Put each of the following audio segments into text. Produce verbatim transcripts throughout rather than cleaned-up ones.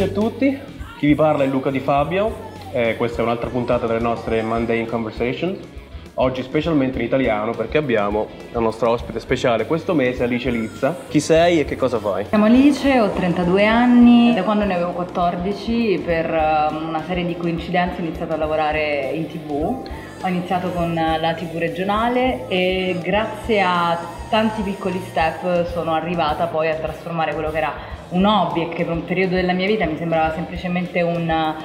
tutti e tutti, chi vi parla è Luca Di Fabio, eh, questa è un'altra puntata delle nostre Mundane Conversations, oggi specialmente in italiano perché abbiamo la nostra ospite speciale questo mese, Alice Lizza. Chi sei e che cosa fai? Chiamo Alice, ho trentadue anni, da quando ne avevo quattordici per una serie di coincidenze ho iniziato a lavorare in tv. Ho iniziato con la tv regionale e grazie a tanti piccoli step sono arrivata poi a trasformare quello che era un hobby e che per un periodo della mia vita mi sembrava semplicemente un,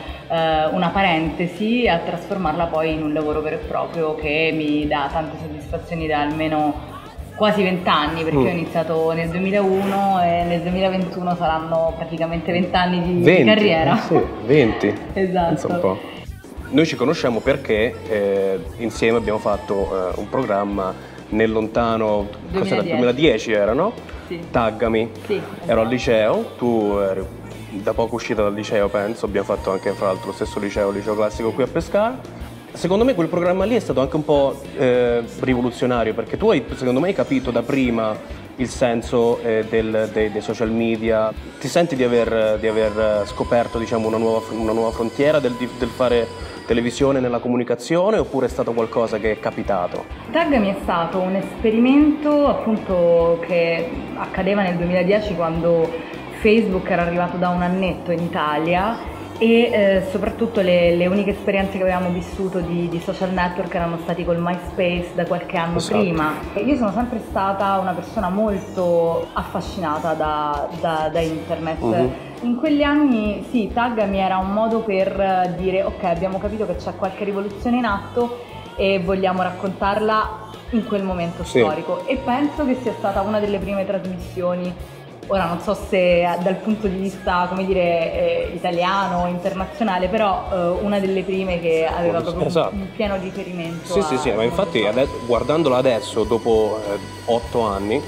uh, una parentesi, a trasformarla poi in un lavoro vero e proprio che mi dà tante soddisfazioni da almeno quasi vent'anni, perché mm. ho iniziato nel duemilauno e nel duemilaventuno saranno praticamente vent'anni di, di carriera. Eh sì, venti. Esatto. Pensa un po'. Noi ci conosciamo perché eh, insieme abbiamo fatto eh, un programma nel lontano duemiladieci, duemiladieci era, no? Sì. Taggami. Sì, esatto. Ero al liceo, tu eri da poco uscita dal liceo, penso, abbiamo fatto anche fra l'altro lo stesso liceo, il liceo classico qui a Pescara. Secondo me quel programma lì è stato anche un po' eh, rivoluzionario, perché tu hai, secondo me, hai capito da prima il senso eh, del, dei, dei social media. Ti senti di aver, di aver scoperto, diciamo, una nuova, una nuova frontiera del, del fare televisione nella comunicazione, oppure è stato qualcosa che è capitato? Taggami è stato un esperimento appunto che accadeva nel duemiladieci, quando Facebook era arrivato da un annetto in Italia e eh, soprattutto le, le uniche esperienze che avevamo vissuto di, di social network erano stati col MySpace da qualche anno esatto. prima. Io sono sempre stata una persona molto affascinata da, da, da internet. Uh-huh. In quegli anni sì, Taggami era un modo per dire ok, abbiamo capito che c'è qualche rivoluzione in atto e vogliamo raccontarla in quel momento sì. storico, e penso che sia stata una delle prime trasmissioni. Ora non so se dal punto di vista, come dire, eh, italiano o internazionale, però eh, una delle prime che aveva proprio esatto. un, un pieno riferimento. Sì, sì, sì, ma infatti adesso, guardandola adesso, dopo eh, otto anni,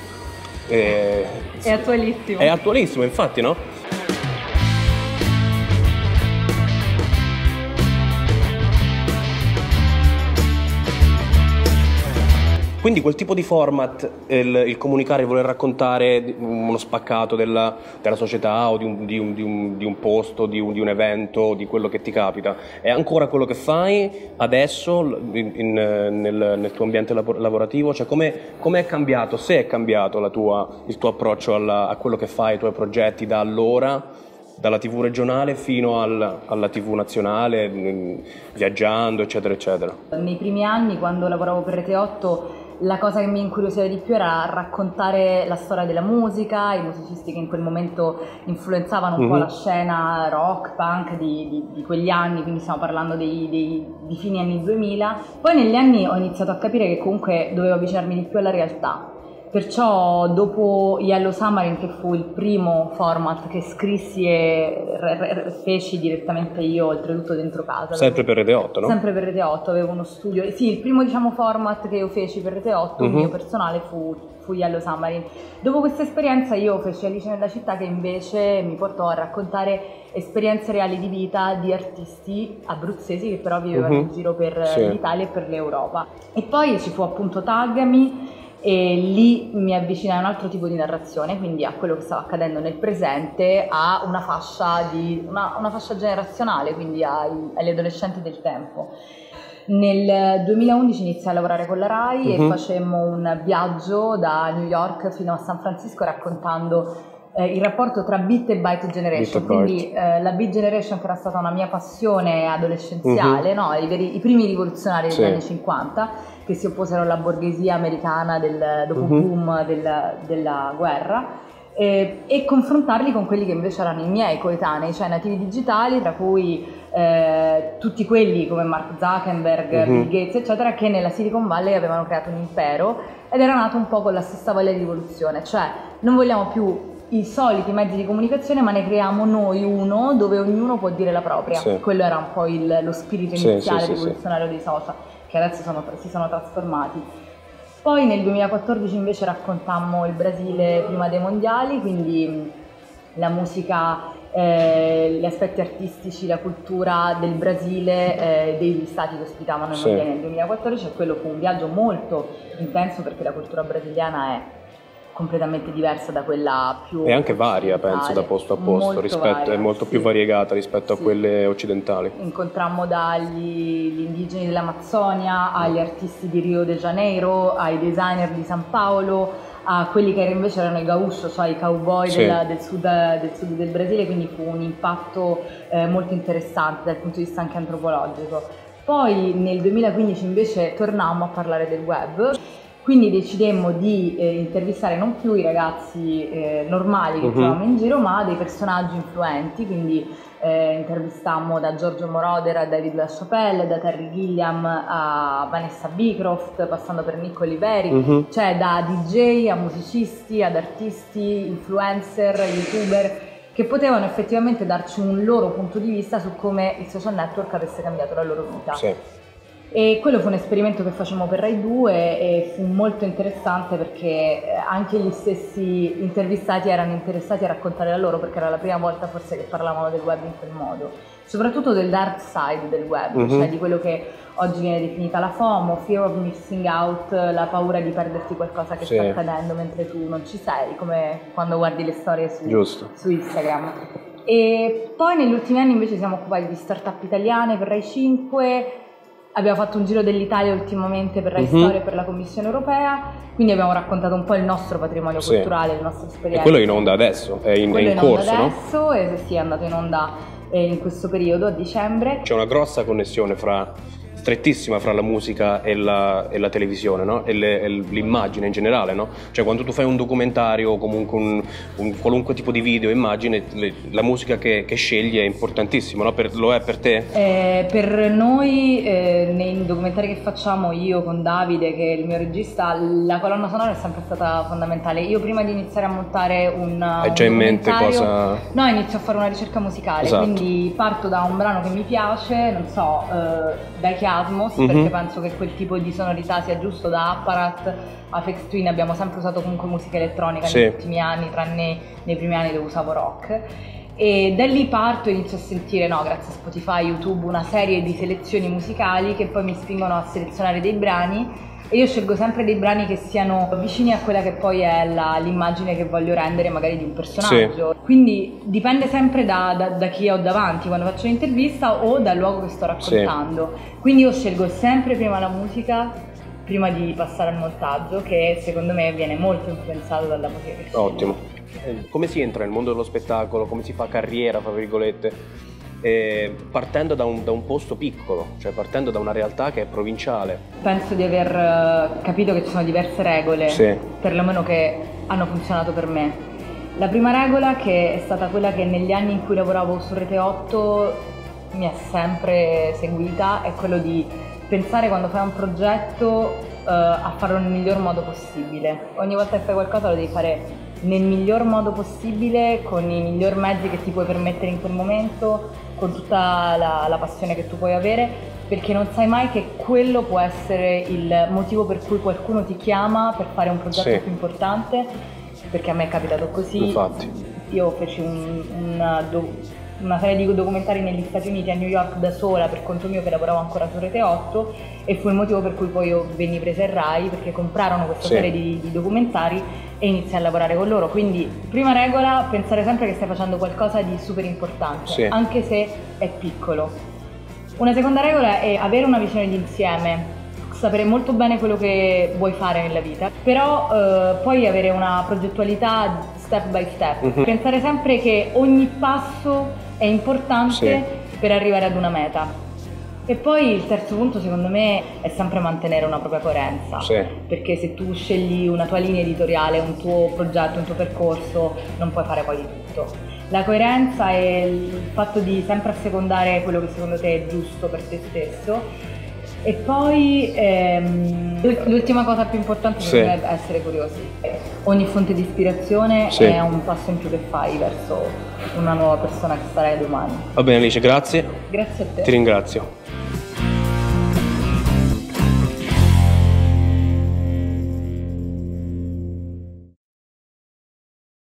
eh, è attualissimo. È attualissimo, infatti, no? Quindi quel tipo di format, il, il comunicare, il voler raccontare uno spaccato della, della società o di un, di, un, di, un, di un posto, di un, di un evento, di quello che ti capita, è ancora quello che fai adesso in, in, nel, nel tuo ambiente lavorativo? Cioè come è cambiato, se è cambiato la tua, il tuo approccio alla, a quello che fai, ai tuoi progetti da allora, dalla tv regionale fino al, alla tv nazionale, viaggiando eccetera eccetera? Nei primi anni, quando lavoravo per Rete otto, la cosa che mi incuriosiva di più era raccontare la storia della musica, i musicisti che in quel momento influenzavano un mm-hmm. po' la scena rock, punk di, di, di quegli anni, quindi stiamo parlando dei, dei, di fine anni duemila. Poi negli anni ho iniziato a capire che comunque dovevo avvicinarmi di più alla realtà. Perciò dopo Yellow Submarine, che fu il primo format che scrissi e re, re, feci direttamente io, oltretutto dentro casa. Sempre per Rete otto, no? Sempre per Rete otto, avevo uno studio. Sì, il primo diciamo format che io feci per Rete otto, uh-huh. il mio personale, fu, fu Yellow Submarine. Dopo questa esperienza io feci Alice nella città, che invece mi portò a raccontare esperienze reali di vita di artisti abruzzesi che però vivevano uh-huh. in giro per sì. l'Italia e per l'Europa. E poi ci fu appunto Taggami, e lì mi avvicinai a un altro tipo di narrazione, quindi a quello che stava accadendo nel presente, a una fascia, di, una, una fascia generazionale, quindi ai, agli adolescenti del tempo. Nel duemilaundici iniziai a lavorare con la Rai uh-huh. e facemmo un viaggio da New York fino a San Francisco raccontando eh, il rapporto tra Beat e Byte Generation, quindi eh, la Beat Generation, che era stata una mia passione adolescenziale, uh-huh. no? I, veri, i primi rivoluzionari degli sì. anni cinquanta, che si opposero alla borghesia americana del, dopo il uh-huh. boom del, della guerra, eh, e confrontarli con quelli che invece erano i miei coetanei, cioè nativi digitali, tra cui eh, tutti quelli come Mark Zuckerberg, uh-huh. Bill Gates eccetera, che nella Silicon Valley avevano creato un impero ed era nato un po' con la stessa voglia di rivoluzione, cioè non vogliamo più i soliti mezzi di comunicazione, ma ne creiamo noi uno dove ognuno può dire la propria. Sì. Quello era un po' il, lo spirito iniziale sì, sì, rivoluzionario sì, sì. dei social, che adesso sono, si sono trasformati. Poi nel duemilaquattordici invece raccontammo il Brasile prima dei mondiali, quindi la musica, eh, gli aspetti artistici, la cultura del Brasile, eh, degli stati che ospitavano i sì. mondiali nel duemilaquattordici, e quello fu un viaggio molto intenso perché la cultura brasiliana è completamente diversa da quella più... E anche varia, penso, da posto a posto, molto rispetto, varia, è molto sì. più variegata rispetto Sì. a quelle occidentali. Incontrammo dagli indigeni dell'Amazzonia, agli artisti di Rio de Janeiro, ai designer di San Paolo, a quelli che invece erano i gaucho, cioè i cowboy Sì. del, del, sud, del sud del Brasile, quindi fu un impatto eh, molto interessante dal punto di vista anche antropologico. Poi nel duemilaquindici invece tornammo a parlare del web. Quindi decidemmo di eh, intervistare non più i ragazzi eh, normali che Mhm. trovavamo in giro, ma dei personaggi influenti, quindi eh, intervistammo da Giorgio Moroder a David LaChapelle, da Terry Gilliam a Vanessa Beecroft, passando per Nico Oliveri, Mhm. cioè da D J a musicisti, ad artisti, influencer, youtuber, che potevano effettivamente darci un loro punto di vista su come il social network avesse cambiato la loro vita. Sì. E quello fu un esperimento che facemmo per Rai due e fu molto interessante perché anche gli stessi intervistati erano interessati a raccontare la loro, perché era la prima volta forse che parlavano del web in quel modo, soprattutto del dark side del web, Mhm. cioè di quello che oggi viene definita la FOMO, fear of missing out, la paura di perderti qualcosa che Sì. sta accadendo mentre tu non ci sei, come quando guardi le storie su, Giusto. su Instagram. E poi negli ultimi anni invece siamo occupati di startup italiane per Rai cinque. Abbiamo fatto un giro dell'Italia ultimamente per Rai Mhm. Storia e per la Commissione Europea, quindi abbiamo raccontato un po' il nostro patrimonio Sì. culturale, le nostre E esperienze. quello è in onda adesso, è in, è Quello in è in onda corso, no? adesso, e sì, è andato in onda eh, in questo periodo, a dicembre. C'è una grossa connessione fra, strettissima fra la musica e la, e la televisione, no? E, le- e l'immagine in generale, no? Cioè quando tu fai un documentario o comunque un, un qualunque tipo di video, immagine, le- la musica che, che scegli è importantissima, no? Per- lo è per te? Eh, per noi, eh, nei documentari che facciamo, io con Davide, che è il mio regista, la colonna sonora è sempre stata fondamentale. Io prima di iniziare a montare un, Hai un già in mente documentario, cosa... no, inizio a fare una ricerca musicale, Esatto. quindi parto da un brano che mi piace, non so, eh, dai Chiasmos, Mhm. perché penso che quel tipo di sonorità sia giusto, da Apparat, Aphex Twin, abbiamo sempre usato comunque musica elettronica Sì. negli ultimi anni, tranne nei primi anni dove usavo rock. E da lì parto e inizio a sentire, no, grazie a Spotify, YouTube, una serie di selezioni musicali che poi mi spingono a selezionare dei brani, e io scelgo sempre dei brani che siano vicini a quella che poi è la- l'immagine che voglio rendere magari di un personaggio. Quindi dipende sempre da, da- da chi ho davanti quando faccio l'intervista o dal luogo che sto raccontando. Quindi io scelgo sempre prima la musica, prima di passare al montaggio, che secondo me viene molto influenzato dalla musica che scelgo. Ottimo. Eh, Come si entra nel mondo dello spettacolo? Come si fa carriera, fra virgolette? Eh, partendo da un, da un posto piccolo, cioè partendo da una realtà che è provinciale. Penso di aver eh, capito che ci sono diverse regole, Sì. perlomeno che hanno funzionato per me. La prima regola, che è stata quella che negli anni in cui lavoravo su Rete otto mi ha sempre seguita, è quello di pensare, quando fai un progetto, eh, a farlo nel miglior modo possibile. Ogni volta che fai qualcosa lo devi fare nel miglior modo possibile, con i miglior mezzi che ti puoi permettere in quel momento, con tutta la, la passione che tu puoi avere, perché non sai mai che quello può essere il motivo per cui qualcuno ti chiama per fare un progetto Sì. più importante, perché a me è capitato così. Infatti. Io feci un, una, do- una serie di documentari negli Stati Uniti, a New York, da sola, per conto mio, che lavoravo ancora su Rete otto, e fu il motivo per cui poi io venni presa in Rai, perché comprarono questa Sì. serie di, di documentari e iniziai a lavorare con loro. Quindi prima regola, pensare sempre che stai facendo qualcosa di super importante, Sì. anche se è piccolo. Una seconda regola è avere una visione d'insieme, sapere molto bene quello che vuoi fare nella vita, però eh, poi avere una progettualità step by step. Mhm. Pensare sempre che ogni passo è importante Sì. per arrivare ad una meta. E poi il terzo punto, secondo me, è sempre mantenere una propria coerenza, Sì. perché se tu scegli una tua linea editoriale, un tuo progetto, un tuo percorso, non puoi fare poi di tutto. La coerenza è il fatto di sempre assecondare quello che secondo te è giusto per te stesso. E poi ehm, l'ultima cosa più importante, Sì. secondo me, è essere curiosi. Ogni fonte di ispirazione Sì. è un passo in più che fai verso una nuova persona che sarai domani. Va bene Alice, grazie. Grazie a te. Ti ringrazio.